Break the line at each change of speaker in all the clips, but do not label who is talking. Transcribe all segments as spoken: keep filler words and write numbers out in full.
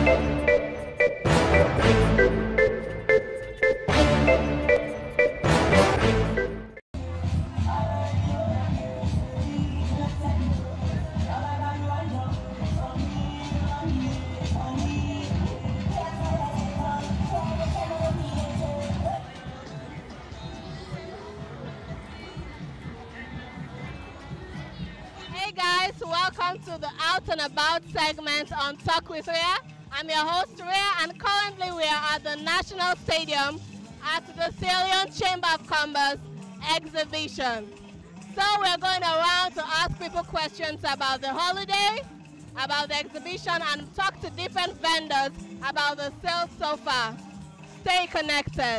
Hey guys, welcome to the Out and About segment on Talk with Rhea. I'm your host Rhea, and currently we are at the National Stadium at the Leone Chamber of Commerce exhibition. So we're going around to ask people questions about the holiday, about the exhibition, and talk to different vendors about the sales so far. Stay connected.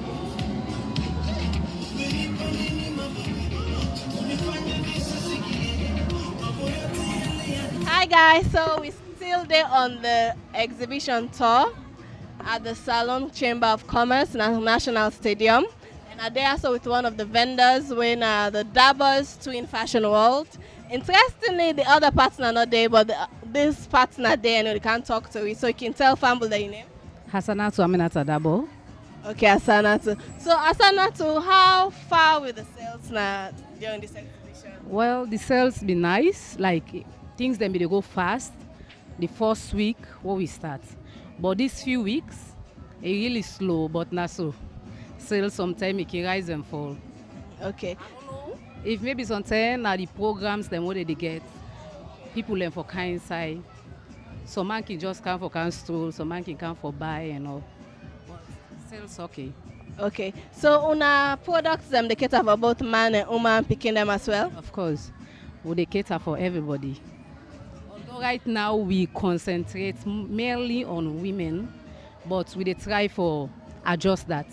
Hi guys, so we're still there on the exhibition tour at the Salon Chamber of Commerce National Stadium, and are there also with one of the vendors when uh, the Dabbers Twin Fashion World. Interestingly, the other partner not there, but the, this partner there, and we can't talk to it, so you can tell Famble your name.
Hassanatu Aminata Dabo.
Okay, Hassanatu. So Hassanatu, how far with the sales now during this exhibition?
Well, the sales be nice, like things then be they go fast. The first week what we start, but these few weeks it really slow, but not so. Sales sometimes it can rise and fall.
Okay.
I don't know if maybe sometimes now the programs then what they get, people learn for kind side. Some man can just come for can stroll, some man can come for buy and all. But sales okay.
Okay. So una products them they cater for both man and woman picking them as well?
Of course. Well, they cater for everybody. Although right now we concentrate mainly on women, but we they try for adjust that.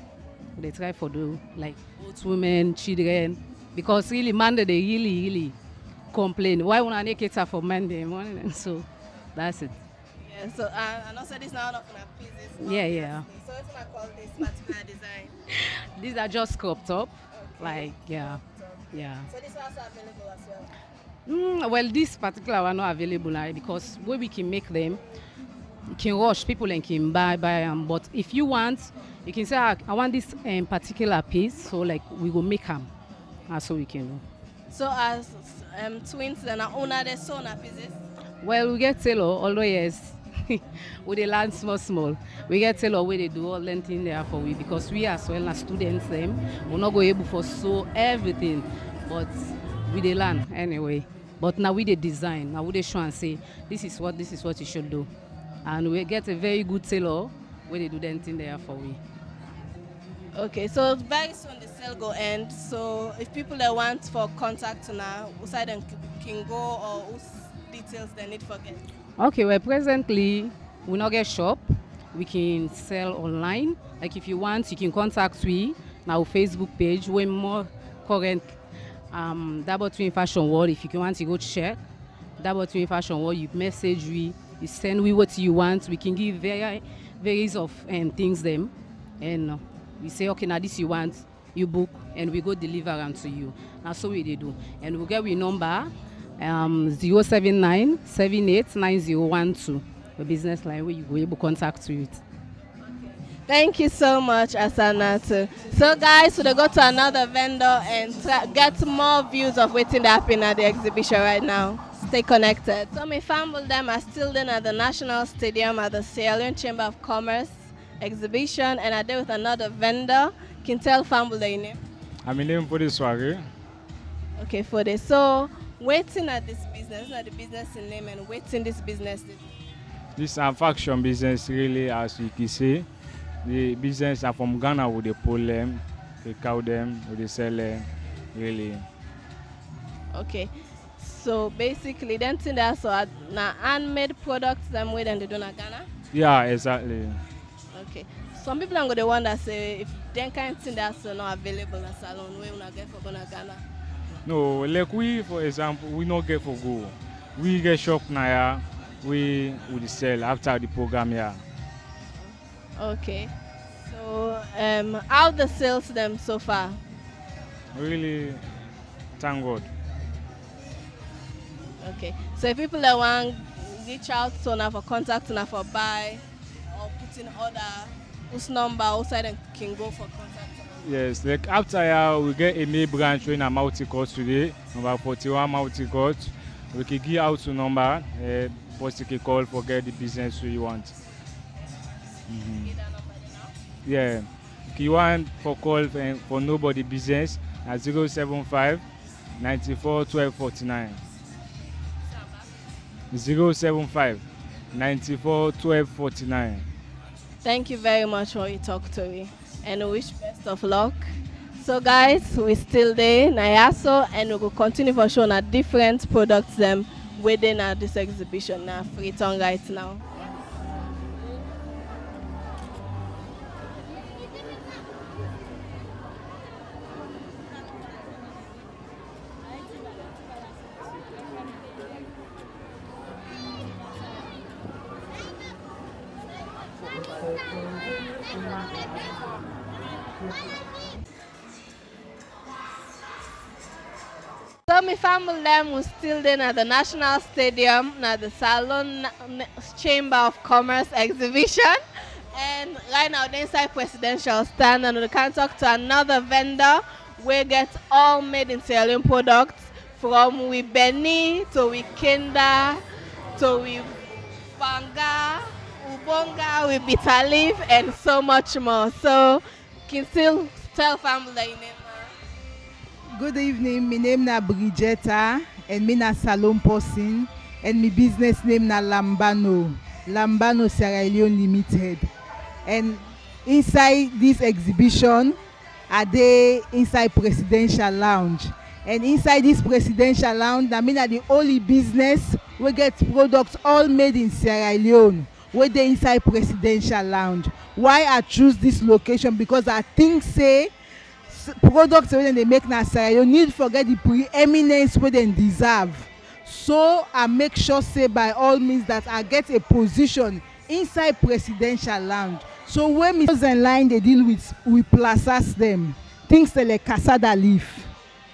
We they try for do like both women, children, because really man they really really complain. Why wanna they cater for men them? So that's it.
Yeah. So uh, and also this now not gonna pieces.
Yeah, yeah.
So what's gonna call this particular design?
These are just crop top,
Okay.
like yeah, yeah.
So this is also available as well.
Mm, well, this particular one not available now because where we can make them, you can rush people and can buy buy them. But if you want, you can say I, I want this um, particular piece, so like we will make them, uh, so we can do.
So as um, twins and owner they sew na pieces.
Well, we get tailor, although yes, we they learn small small. We get tailor where they do all that thing there for we because we as well as students them, we're not going able for sew everything, but we they learn anyway. But now we the design, now we they show and say this is what this is what you should do, and we get a very good tailor where they do that thing there for we.
Okay, so very soon the sale go end. So if people that want for contact now, who side them can go or whose details they need for get.
Okay, well presently we not get shop, we can sell online. Like if you want, you can contact we now Facebook page. We're more current. Um, Double Twin Fashion World. If you want to go check Double Twin Fashion World, you message we, you send we what you want. We can give very various of um, things them, and uh, we say okay now this you want, you book, and we go deliver them to you. That's what we they do, and we get we number um zero seven nine seven eight nine zero one two, the business line where you go able contact with.
Thank you so much, Hassanatu. So guys, so they go to another vendor and get more views of what's happening at the exhibition right now. Stay connected. So my family them are still then at the National Stadium at the Leone Chamber of Commerce exhibition, and I'm there with another vendor. Can tell family their name?
I'm in name for this soirée.
Okay, for this. So waiting at this business, not the business in name, and waiting this business.
This is a fashion business really, as you can see. The business are from Ghana with the pull them, they cow them, with the sell them, really.
Okay, so basically, then thing that's so now handmade products them way than they do in Ghana.
Yeah, exactly.
Okay, some people are going to wonder say if then kind of thing that's not available in salon, where we not get for Ghana.
No, like we, for example, we not get for go. We get shop now, we would sell after the program here.
Okay, so um, how the sales them so far?
Really, thank God.
Okay, so if people that want reach out to una for contact una for buy or put in order, whose number outside and can go for contact?
Yes, like after here, we get a main branch in a multi-court today, number forty-one multi-court. We can give out to number, uh, post you can call for get the business you want. Mm-hmm. Yeah, if you want for call for, for nobody business at zero seven five, ninety-four, twelve forty-nine. zero seven five, ninety-four, twelve forty-nine.
Thank you very much for your talk to me, and we wish best of luck. So guys, we still there, Nayaso, and we will continue for showing a different products them within uh, this exhibition now, Freetown right now. So my family them was still there at the National Stadium, at the Salon Chamber of Commerce exhibition. And right now the inside presidential stand, and we can talk to another vendor. We get all made in Sierra Leone products, from we Beni to we Kinda to we Banga, Ubonga, we bitter leaf, and so much more. So can still tell family your name.
Good evening, my name is Bridgetta and me na salon person, and my business name na Lambano, Lambano Sierra Leone Limited. And inside this exhibition, are they inside Presidential Lounge. And inside this Presidential Lounge, I mean the only business we get products all made in Sierra Leone, where they inside Presidential Lounge. Why I choose this location? Because I think say products when they make na Sierra Leone need forget the preeminence where they deserve. So I make sure say by all means that I get a position inside Presidential Lounge. So when me in line they deal with with plazas them things like casada leaf,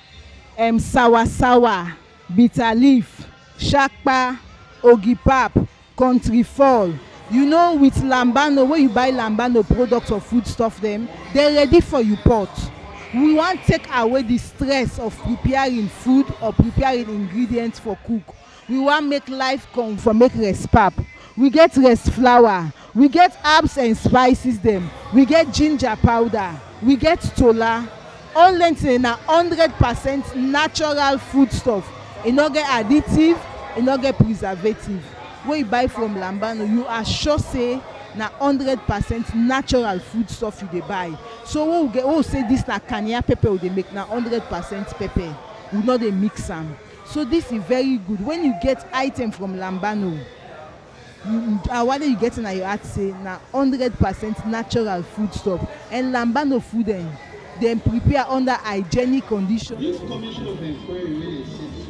um sawa sawa, bitter leaf, shakpa, ogipap, country fall. You know, with Lambano, when you buy Lambano products or food stuff them, they're ready for you pot. We want to take away the stress of preparing food or preparing ingredients for cook. We want to make life come for make rest pap. We get rest flour. We get herbs and spices them. We get ginger powder. We get tola. All length in a hundred percent natural food stuff. It not get additive. It not get preservative. When you buy from Lambano, you are sure say na hundred percent natural food stuff you dey buy. So we we'll get we we'll say this na kanya pepper we dey make na hundred percent pepper. We not dey mix am. So this is very good. When you get item from Lambano, you, uh, what you get in your heart say na hundred percent natural food stuff. And Lambano food then them prepare under hygienic conditions. This commission of inquiry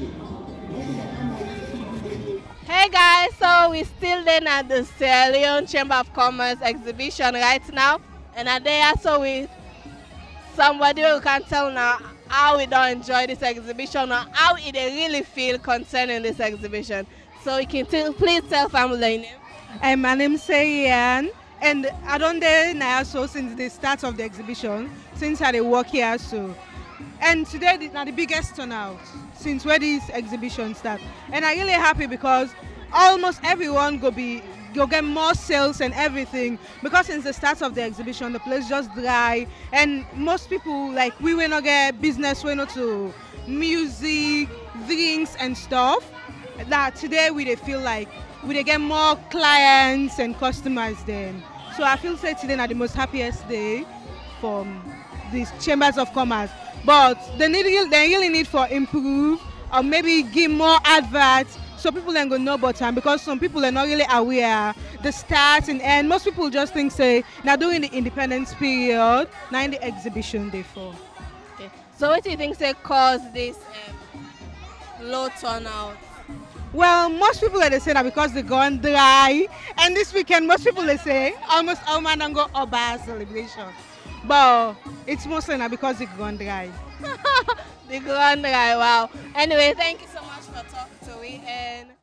Hey guys, so we're still then at the Sierra Leone Chamber of Commerce exhibition right now, and are there so with somebody who can tell now how we don't enjoy this exhibition or how it really feel concerning this exhibition. So you can tell, please tell family name.
And my name is Ian, and I don't there now so since the start of the exhibition, since I work here so. And today is now the biggest turnout since where this exhibition starts. And I'm really happy because almost everyone go be go get more sales and everything, because since the start of the exhibition the place just dry, and most people like we will not get business, we not to music, drinks and stuff. That today we they feel like we they get more clients and customers then. So I feel say today is the most happiest day from these chambers of commerce. But they need they really need for improve or maybe give more adverts so people then go know about time, because some people are not really aware the start and end. Most people just think say now during the independence period, now in the exhibition they fall.
Okay. So what do you think say cause this um, low turnout?
Well, most people are they say that because they gone dry, and this weekend most people they say almost all man don't go Oba celebration. But it's mostly not because they gone dry.
They gone dry, wow. Anyway, thank you so much for talking to me, and